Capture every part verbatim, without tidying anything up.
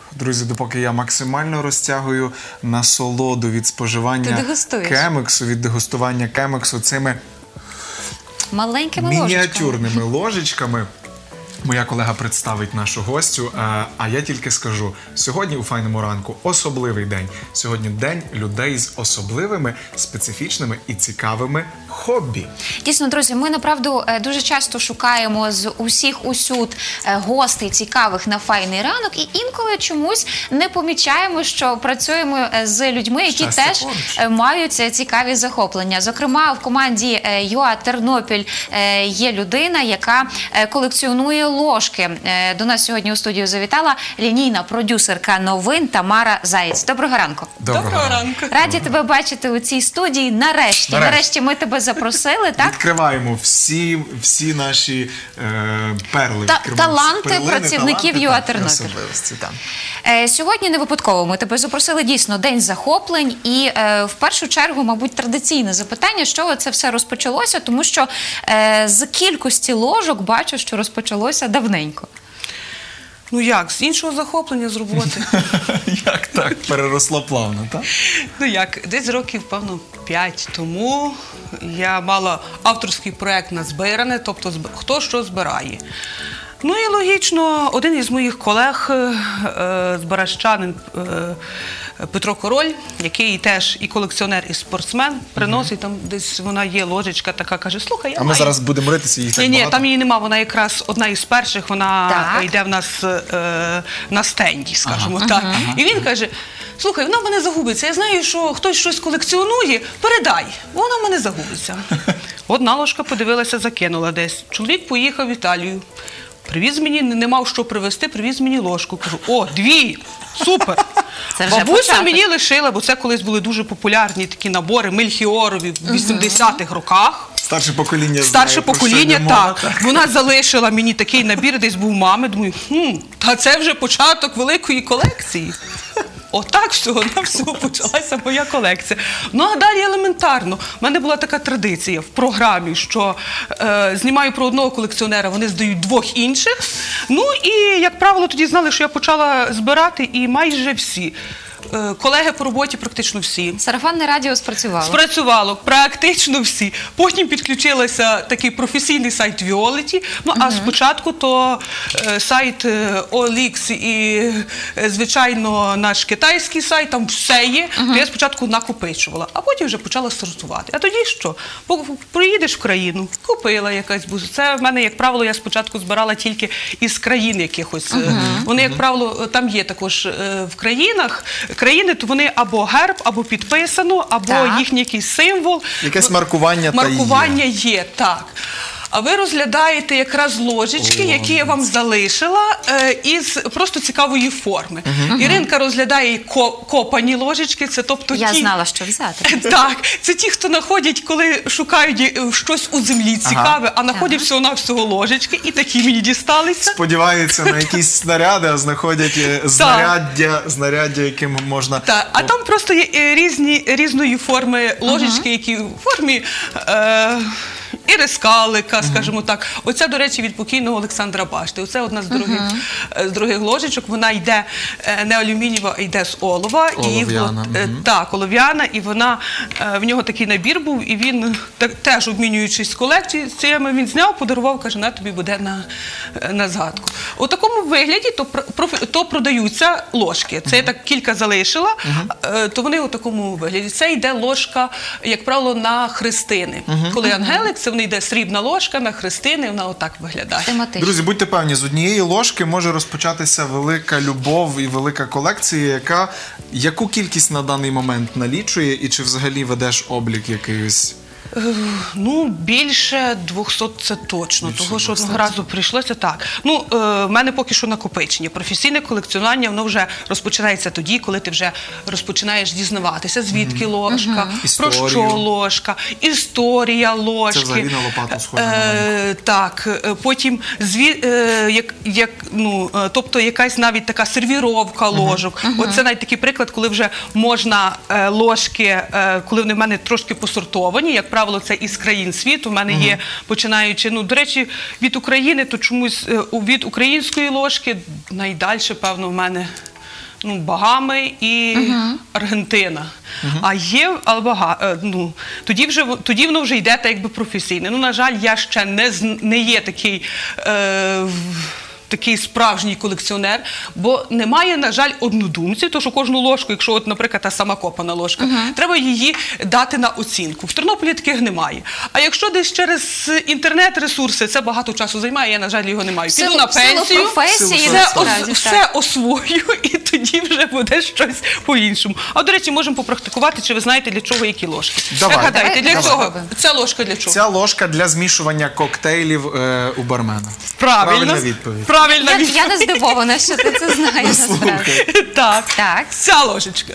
Друзі, допоки я максимально розтягую насолоду від споживання кемексу, від дегустування кемексу цими маленькими мініатюрними ложечками. Моя колега представить нашу гостю, а я тільки скажу, сьогодні у «Файному ранку» особливий день. Сьогодні день людей з особливими, специфічними і цікавими хобі. Дійсно, друзі, ми, направду, дуже часто шукаємо з усіх усюд гостей цікавих на «Файний ранок» і інколи чомусь не помічаємо, що працюємо з людьми, які Щастя теж поруч. мають цікаві захоплення. Зокрема, в команді ЮА Тернопіль є людина, яка колекціонує ложки. До нас сьогодні у студію завітала лінійна продюсерка новин Тамара Заєць. Доброго ранку. Доброго, Доброго ранку. Раді тебе бачити у цій студії. Нарешті, нарешті, нарешті ми тебе запросили, так? Відкриваємо всі, всі наші е, перли. Та, відкриваємо таланти перлини, працівників таланти, ЮА так, Тернопіль. особливості, так. Е, сьогодні не випадково ми тебе запросили, дійсно, День захоплень. І е, в першу чергу, мабуть, традиційне запитання, з чого це все розпочалося, тому що е, з кількості ложок бачу, що розпочалося давненько. Ну як, з іншого захоплення, з роботи. Як так? Переросло плавно, так? Ну як, десь років, певно, п'ять тому я мала авторський проєкт на збиране, тобто хто що збирає. Ну і логічно, один із моїх колег, збиращанин Петро Король, який теж і колекціонер, і спортсмен, приносить, там десь вона є ложечка така, каже, слухай, я А ми маю. зараз будемо ритися, їх так Ні, ні, багато? там її нема, вона якраз одна із перших, вона Так. йде в нас е, на стенді, скажімо Ага. так. Ага. І він каже, слухай, вона в мене загубиться, я знаю, що хтось щось колекціонує, передай, вона в мене загубиться. Одна ложка подивилася, закинула десь. Чоловік поїхав в Італію. Привіз мені, не мав що привезти, привіз мені ложку. Кажу, о, дві, супер. Це вже Бабуся початок. мені лишила, бо це колись були дуже популярні такі набори мельхіорові в вісімдесятих роках. Старше покоління Старше знає, про що покоління, йде мова, так. Вона залишила мені такий набір, десь був мами. Думаю, хм, та це вже початок великої колекції. Отак всього-навсього почалася моя колекція. Ну, а далі елементарно. У мене була така традиція в програмі, що е, знімаю про одного колекціонера, вони здають двох інших. Ну, і, як правило, тоді знали, що я почала збирати, і майже всі. Е, колеги по роботі практично всі. Сарафанне радіо спрацювало. Спрацювало практично всі. Потім підключилася такий професійний сайт Віолеті. Ну, а спочатку то е, сайт е, о ел ікс і, е, звичайно, наш китайський сайт, там все є. То я спочатку накопичувала, а потім вже почала сортувати. А тоді що? По- Приїдеш в країну, купила якась буза. Це в мене, як правило, я спочатку збирала тільки із країн якихось. Е, Вони, як правило, там є також е, в країнах. Країни, то вони або герб, або підписано, або Так. їхній якийсь символ. Якесь маркування та є. Маркування є, так. А ви розглядаєте якраз ложечки, які я вам залишила, е, із просто цікавої форми. Іринка розглядає ко- копані ложечки, це тобто Я ті... знала, що взяти. Так, це ті, хто знаходять, коли шукають е, щось у землі цікаве, а знаходять всього-навсього ложечки, і такі мені дісталися. Сподіваються на якісь снаряди, а знаходять е, знаряддя, знаряддя, яким можна... Так, а там просто є е, різні, різної форми ложечки, які в формі е, ірискалика, скажімо так. Оця, до речі, від покійного Олександра Башти. Оце одна з других, е, з других ложечок. Вона йде е, не алюмінієва, а йде з олова. І, Олов'яна, от, е, мгм. Так, олов'яна. І вона, е, в нього такий набір був, і він, те- теж обмінюючись з колекціями, він зняв, подарував, каже, на тобі буде на, е, на згадку. У такому вигляді то, про- профі- то продаються ложки. Це я так кілька залишила, е, то вони у такому вигляді. Це йде ложка, як правило, на хрестини. Коли ангелик, це в неї йде срібна ложка, на хрестини, вона отак виглядає. Тематично. Друзі, будьте певні, з однієї ложки може розпочатися велика любов і велика колекція, яка яку кількість на даний момент налічує, і чи взагалі ведеш облік якийсь? Е, Ну, більше двохсот це точно, Більше того, що одного двохсот. разу прийшлося так. Ну, е, в мене поки що накопичення. Професійне колекціонування, воно вже розпочинається тоді, коли ти вже розпочинаєш дізнаватися, звідки ложка, про Історію. що ложка, історія ложки. Це взагалі на лопату схоже на Е, Так, е, потім, зві, е, як, як, ну, е, тобто якась навіть така сервіровка ложок. Оце навіть такий приклад, коли вже можна е, ложки, е, коли вони в мене трошки посортовані, як правило, це із країн світу. У мене є, починаючи, ну, до речі, від України, то чомусь е, від української ложки найдальше, певно, в мене ну, Багами і Аргентина. А є Албага, е, ну, тоді, вже, тоді воно вже йде так якби професійне. Ну, на жаль, я ще не, з- не є такий, е, в- такий справжній колекціонер, бо немає, на жаль, однодумців, тому що кожну ложку, якщо, от, наприклад, та сама копана ложка, треба її дати на оцінку. В Тернополі таких немає. А якщо десь через інтернет-ресурси, це багато часу займає, я, на жаль, його не маю. В Піду силу- на в силу пенсію, професії, все, насправді, ос- так. все освою, і тоді вже буде щось по-іншому. А, до речі, можемо попрактикувати, чи ви знаєте, для чого які ложки. Давай. Як гадаєте, Давай, для давай. чого? Спробуємо. Ця ложка для чого? Ця ложка для змішування коктейлів е, у бармена. Правильно. Правильна відповідь. Правильна Я, відповідь. я не здивована, що ти це знаєш насправді. Так. Так. Ця ложечка.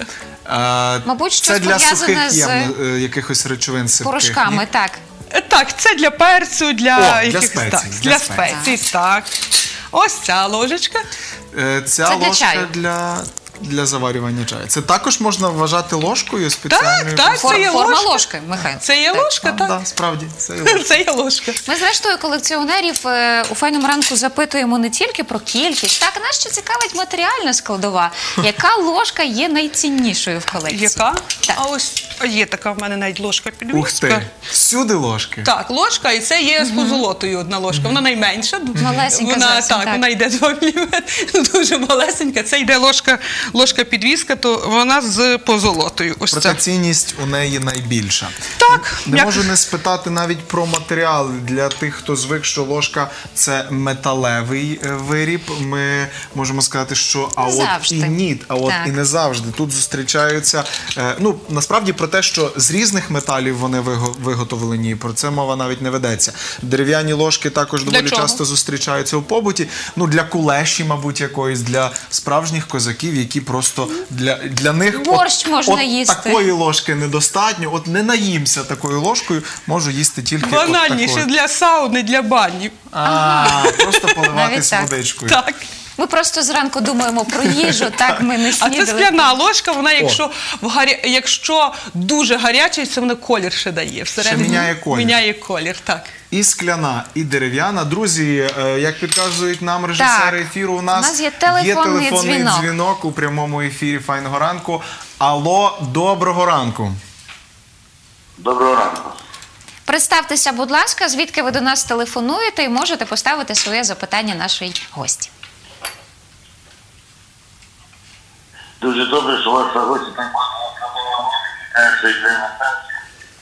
Е, Мабуть, це щось для пов'язане сухих з єм, е, якихось речовин сипких. Порошками, ні? так. Е, Так, це для перцю, для О, для якихось спецій, так, для для спецій. спецій, так. Ось ця ложечка. Е, Ця Це для ложка чаю. для, для заварювання чаю. Це також можна вважати ложкою спеціальною? так. Фор- Це є форма ложка. ложки, Михайло. Це є Так. ложка, Так, так. да, справді, це є ложка. Це є ложка. Ми, зрештою, колекціонерів е, у «Файному ранку» запитуємо не тільки про кількість, так, нас ще цікавить матеріальна складова. Яка ложка є найціннішою в колекції? Яка? Так. А ось а є така в мене навіть ложка Ух підвіска. ти, всюди ложки. Так, ложка, і це є з позолотою одна ложка. Вона найменша. Малесенька Вона, зовсім, так, так. вона йде два міліметри, дуже малесенька. Це йде ложка, ложка підвіска, то вона з позолотою. Ось Проте це. цінність у неї найбільша. Так. Не як- можу не спитати навіть про матеріал. Для тих, хто звик, що ложка – це металевий е, виріб. Ми можемо сказати, що а Не от завжди. і ні, а от Так. і не завжди. Тут зустрічаються, е, ну, насправді про те, що з різних металів вони виго- виготовлені, про це мова навіть не ведеться. Дерев'яні ложки також доволі чого? часто зустрічаються у побуті. Ну, для кулеші, мабуть, якоїсь, для справжніх козаків, які просто для, для них Борщ можна от їсти. такої ложки недостатньо. От не наїмся такою ложкою, можу їсти тільки от Банальніше такою. для сауни, для бані. А, просто Навіть поливатись так. водичкою. Так. Ми просто зранку думаємо про їжу, так, ми не А снідали. це скляна ложка, вона якщо, в гаря... якщо дуже гаряча, це вона колір ще дає. Всередині міняє колір. Міняє колір, так. І скляна, і дерев'яна. Друзі, е, як підказують нам режисери Так. ефіру, у нас, У нас є телефонний дзвінок. дзвінок у прямому ефірі «Файного ранку». Алло, доброго ранку. Доброго ранку. Представтеся, будь ласка, звідки ви до нас телефонуєте і можете поставити своє запитання нашій гості. Дуже добре, що у вас гості так багато, що йде на пенсію.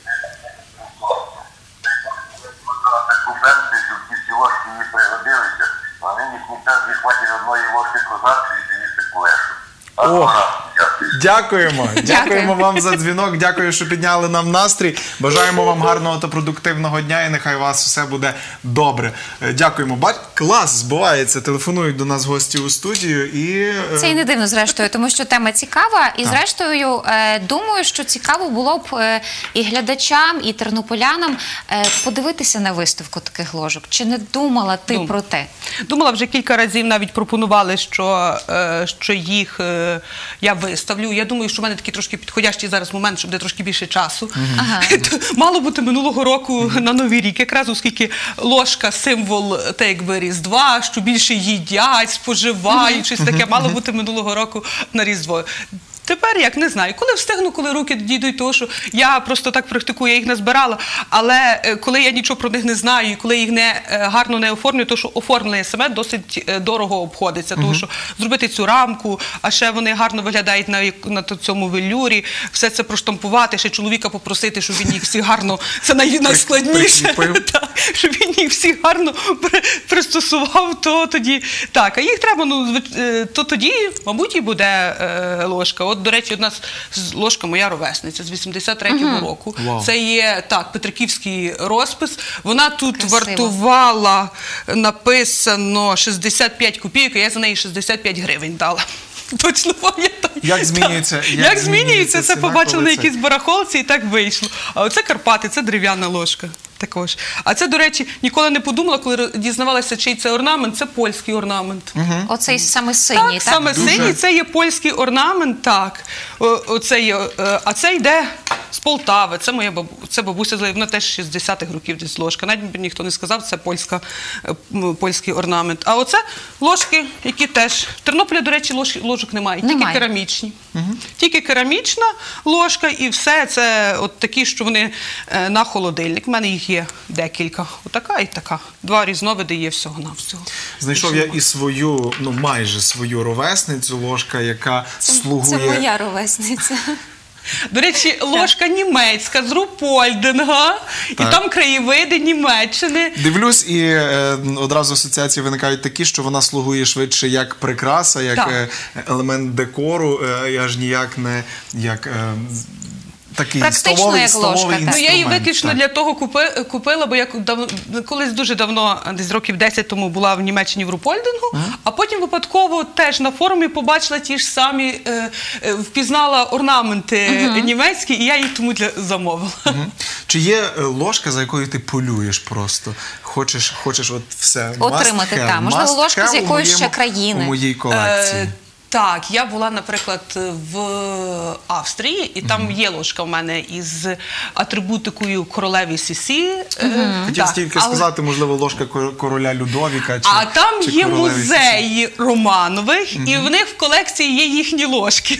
Таку пенсію, щоб ті всі ложки не пригодилися, а нинішній час не хватить одної ложки козацької і їсти кулешу. А О. пора. Дякую. Дякуємо. Дякуємо вам за дзвінок. Дякую, що підняли нам настрій. Бажаємо вам гарного та продуктивного дня і нехай у вас все буде добре. Е, Дякуємо. Бать, клас збувається. Телефонують до нас гості у студію і е, Це і не дивно, зрештою, тому що тема цікава. І, зрештою, е, думаю, що цікаво було б е, і глядачам, і тернополянам е, подивитися на виставку таких ложок. Чи не думала ти Дум. про те? Думала, вже кілька разів навіть пропонували, що, е, що їх е, я виставлю. Я думаю, що в мене такий трошки підходящий зараз момент, щоб буде трошки більше часу. Ага. Мало бути минулого року на Новий рік, якраз оскільки ложка – символ та якби Різдва, що більше їдять, споживають, щось таке. Мало бути минулого року на Різдво. Тепер як, не знаю. Коли встигну, коли руки дійдуть того, що я просто так практикую, я їх назбирала, але е, коли я нічого про них не знаю, і коли їх не е, гарно не оформлю, то що оформлення саме досить е, дорого обходиться. Тому що зробити цю рамку, а ще вони гарно виглядають на, як- на т- цьому велюрі, все це проштампувати, ще чоловіка попросити, щоб він їх всі гарно, це най, найскладніше, прикріпив. так, щоб він їх всі гарно при- пристосував, то тоді так. А їх треба, ну, звич- е, то тоді, мабуть, і буде е, ложка. От, до речі, одна з- з ложка моя ровесниця з вісімдесят третього року. Вау. Це є, так, петриківський розпис. Вона тут Красиво. вартувала, написано шістдесят п'ять копійок, а я за неї шістдесят п'ять гривень дала. Точно пам'ятаю. Як змінюється- Так. як Як змінюється змінюється, це ціна, побачили коли на це- якійсь барахолці і так вийшло. А оце Карпати, це дерев'яна ложка. Також. А це, до речі, ніколи не подумала, коли роз- дізнавалася, чий це орнамент, це польський орнамент. Оцей саме синій, Так, так? саме синій, це є польський орнамент, так. О, оце є, е, а це йде з Полтави. Це моя бабу, це бабуся, вона теж шістдесятих років десь ложка. Навіть мені ніхто не сказав, це польська, польський орнамент. А оце ложки, які теж... В Тернополі, до речі, лож, ложок немає, немає, тільки керамічні. Угу. Тільки керамічна ложка і все це от такі, що вони е, на холодильник. У мене їх є декілька. Отака і така. Два різновиди є всього-навсього. Знайшов я і свою, ну майже свою ровесницю, ложка, яка це, слугує... Це моя ровесниця. До речі, ложка німецька, з Рупольдинга, і там краєвиди Німеччини. Дивлюсь, і е, одразу асоціації виникають такі, що вона слугує швидше як прикраса, як е, елемент декору, е, аж ніяк не як... Е, такий практично столовий, як столовий ложка. інструмент. Ну, я її виключно так. для того купи, купила, бо я дав, колись дуже давно, десь років десять тому була в Німеччині в Рупольдингу, uh-huh. а потім випадково теж на форумі побачила ті ж самі, е, е, впізнала орнаменти uh-huh. німецькі, і я їх тому для, замовила. Uh-huh. Чи є ложка, за якою ти полюєш просто? Хочеш, хочеш от все отримати, так. Можливо, ложка з якоїсь ще країни. У моїй колекції. Е, Так, я була, наприклад, в Австрії, і там є ложка в мене із атрибутикою королеви Сісі. Угу. Хотів так. тільки Але... сказати, можливо, ложка короля Людовіка. Чи, а там чи є Сісі. музеї Романових, угу. і в них в колекції є їхні ложки.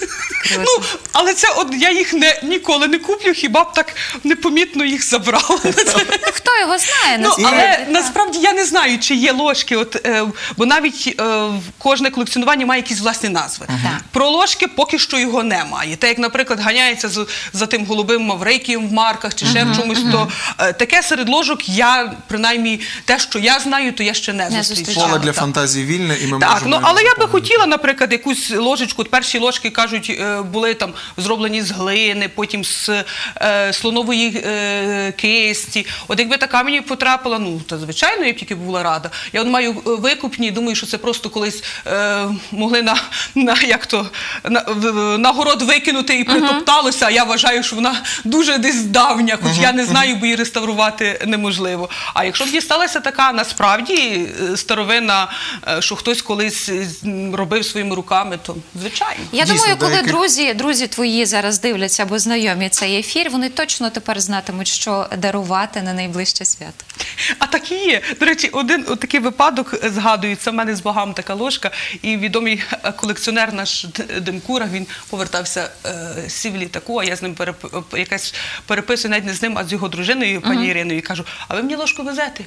Ну, але це от я їх не, ніколи не куплю, хіба б так непомітно їх забрала. Хто його знає? Ну, але насправді я не знаю, чи є ложки, от, е, бо навіть е, кожне колекціонування має якісь власні назви. Uh-huh. Про ложки поки що його немає. Те, як, наприклад, ганяється за, за тим голубим маврикієм в марках чи ще uh-huh. в чомусь, то е, таке серед ложок я, принаймні, те, що я знаю, то я ще не, не зустрічала. Поле для фантазії вільне, і ми так, можемо... Ну, але я би хотіла, наприклад, якусь ложечку, от перші ложки, кажуть, е, були там зроблені з глини, потім з е, слонової е, кисті. От якби така мені потрапила, ну, то звичайно, я б тільки була рада. Я от маю викупні, думаю, що це просто колись е, могли на, на, як то, на, в, на город викинути і притопталося, а я вважаю, що вона дуже десь давня, хоч uh-huh. я не знаю, бо її реставрувати неможливо. А якщо б дісталася така, насправді, старовина, що хтось колись робив своїми руками, то звичайно. Я Дійсно, думаю, коли деякі... друзі, друзі твої зараз дивляться або знайомі цей ефір, вони точно тепер знатимуть, що дарувати на найближче свято. А так і є. До речі, один такий випадок згадується. У мене з богами така ложка, і відомий колекціонер наш Демкура, він повертався е, сів в літаку, а я з ним переп... якась переписую, навіть не з ним, а з його дружиною, пані uh-huh. Іриною, і кажу, а ви мені ложку везете?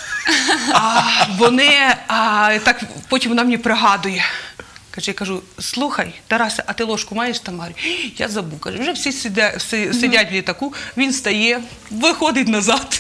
А вони, а, так потім вона мені пригадує. Каже, я кажу, слухай, Тарасе, а ти ложку маєш, Тамарі? Я забув. Каже, вже всі сидять, сидять в літаку, він стає, виходить назад.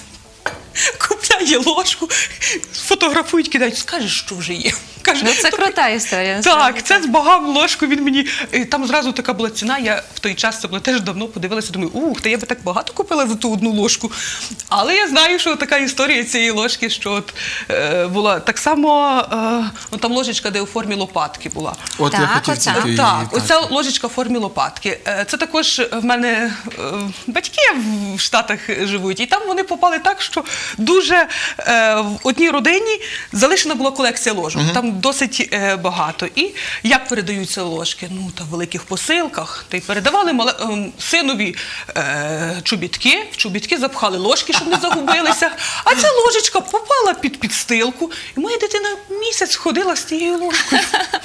Купляє ложку, фотографують, кидають, скажеш, що вже є. Каже, ну, це крута історія. Так, це збагав ложку, він мені, там зразу така була ціна, я в той час, це було теж давно, подивилася, думаю, ух, та я би так багато купила за ту одну ложку. Але я знаю, що така історія цієї ложки, що от, е, була так само, е, там ложечка, де у формі лопатки була. От так, я хотів оця. тільки її, Так, оця ложечка в формі лопатки. Е, це також в мене е, батьки в Штатах живуть, і там вони попали так, що дуже е, в одній родині залишена була колекція ложок. Uh-huh. Там досить е, багато. І як передаються ложки? Ну, та в великих посилках. Та й передавали мале, е, синові е, чобітки, в чобітки запхали ложки, щоб не загубилися. А ця ложечка попала під підстилку. І моя дитина місяць ходила з тією ложкою.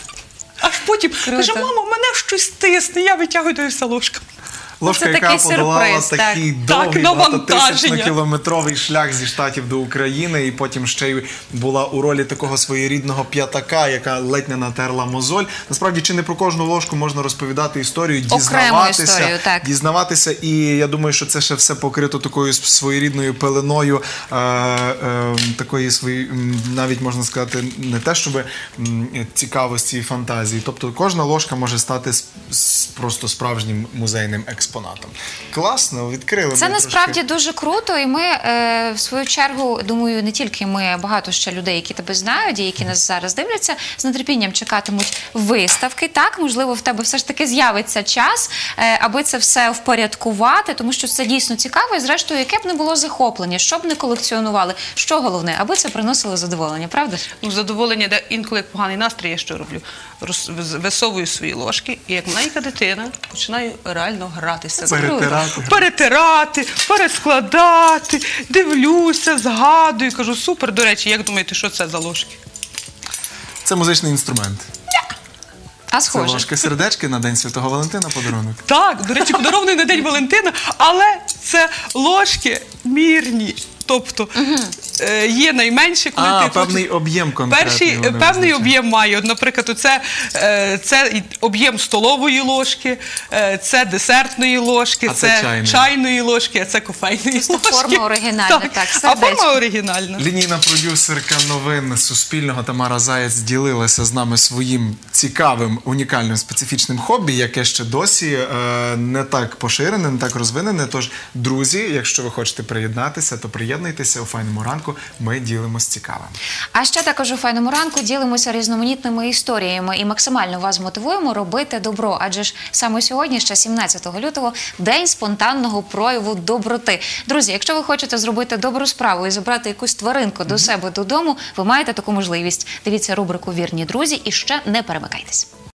Аж потім каже, мамо, мене щось тисне, я витягую до вся ложка. Ложка, це яка такий подолала сюрприз, такий так. довгий, Так, багатотисячно-кілометровий шлях зі Штатів до України, і потім ще й була у ролі такого своєрідного п'ятака, яка ледь не натерла мозоль. Насправді, чи не про кожну ложку можна розповідати історію, дізнаватися, історію, так. дізнаватися, і я думаю, що це ще все покрито такою своєрідною пеленою, е, е, такої свої, навіть можна сказати, не те, щоб цікавості і фантазії. Тобто кожна ложка може стати просто справжнім музейним експонатом. Класно, відкрили. Це насправді трошки. дуже круто, і ми, е, в свою чергу, думаю, не тільки ми, а багато ще людей, які тебе знають і які нас зараз дивляться, з нетерпінням чекатимуть виставки. Так, можливо, в тебе все ж таки з'явиться час, е, аби це все впорядкувати, тому що це дійсно цікаво, і зрештою, яке б не було захоплення, що б не колекціонували, що головне, аби це приносило задоволення, правда ж? Ну, задоволення, де інколи як поганий настрій, я що роблю? Роз, висовую свої ложки, і як маленька дитина починаю реально грати. розбиратися. Перетирати. Перетирати, перескладати, дивлюся, згадую, кажу, супер. До речі, як думаєте, що це за ложки? Це музичний інструмент. А Це схоже. ложки сердечки на День Святого Валентина подарунок. Так, до речі, подарований на День Валентина, але це ложки мірні. Тобто е, є найменші, коли А, ти певний хочеш- об'єм конкретний. Перший, вони певний визначають. об'єм має. От, наприклад, це, е, це об'єм столової ложки, е, це десертної ложки, А це це чайної. чайної ложки, а це кофейної ложки. форма оригінальна, так, А сердечко. форма оригінальна. Лінійна продюсерка новин Суспільного Тамара Заєць ділилася з нами своїм цікавим, унікальним, специфічним хобі, яке ще досі е, не так поширене, не так розвинене. Тож, друзі, якщо ви хочете приєднатися, то приєднуйтеся у «Файному ранку». Ми ділимось цікавим. А ще також у «Файному ранку» ділимося різноманітними історіями і максимально вас мотивуємо робити добро. Адже ж саме сьогодні, ще сімнадцятого лютого, день спонтанного прояву доброти. Друзі, якщо ви хочете зробити добру справу і забрати якусь тваринку до себе додому, ви маєте таку можливість. Дивіться рубрику «Вірні друзі» і ще не перемикайтесь.